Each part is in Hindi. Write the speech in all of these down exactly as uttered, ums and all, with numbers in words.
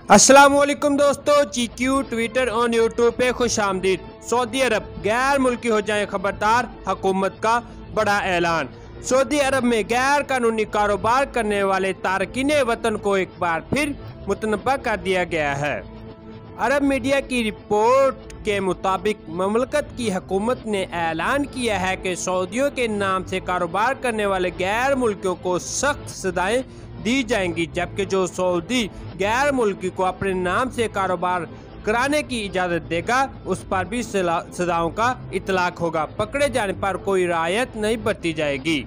अस्सलाम वालेकुम दोस्तों, जी क्यू ट्विटर और यूट्यूब पे खुश आमदीद। सऊदी अरब गैर मुल्की हो जाए खबरदार, हुकूमत का बड़ा ऐलान। सऊदी अरब में गैर कानूनी कारोबार करने वाले तारकीन वतन को एक बार फिर मुतनब्बा कर दिया गया है। अरब मीडिया की रिपोर्ट के मुताबिक ममलकत की हुकूमत ने ऐलान किया है कि सऊदियों के नाम से कारोबार करने वाले गैर मुल्कियों को सख्त सजाएं दी जाएंगी, जबकि जो सऊदी गैर मुल्की को अपने नाम से कारोबार कराने की इजाज़त देगा उस पर भी सजाओं का इतलाक होगा। पकड़े जाने पर कोई रियायत नहीं बरती जाएगी।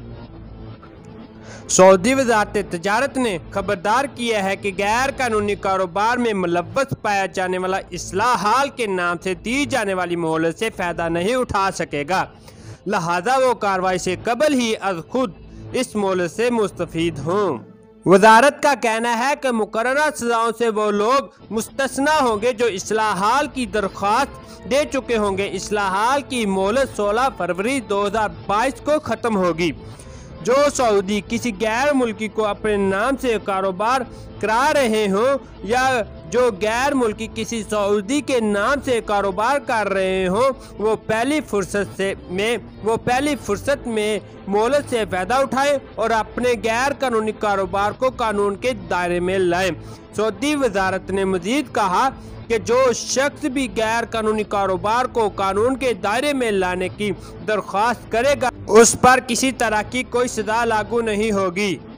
सऊदी वज़ारत तजारत ने खबरदार किया है कि गैर कानूनी कारोबार में मुलव्वस पाया जाने वाला इस्लाहाल के नाम से दी जाने वाली मोहलत से फ़ायदा नहीं उठा सकेगा, लिहाजा वो कार्रवाई से कबल ही अज खुद इस मोहलत से मुस्तफ़ीद हों। वजारत का कहना है कि मुकर्ररा सजाओं से वो लोग मुस्तस्ना होंगे जो इस्लाहाल की दरख्वास्त दे चुके होंगे। इस्लाहाल की मोहलत सोलह फरवरी दो हज़ार बाईस को ख़त्म होगी। जो सऊदी किसी गैर मुल्की को अपने नाम से कारोबार करा रहे हों या जो गैर मुल्की किसी सऊदी के नाम से कारोबार कर रहे हों वो पहली फुर्सत से में वो पहली फुर्सत में मोहलत से फ़ायदा उठाएं और अपने गैर कानूनी कारोबार को कानून के दायरे में लाएं। सऊदी वजारत ने मजीद कहा कि जो शख्स भी गैर कानूनी कारोबार को कानून के दायरे में लाने की दरख्वास्त करेगा उस पर किसी तरह की कोई सजा लागू नहीं होगी।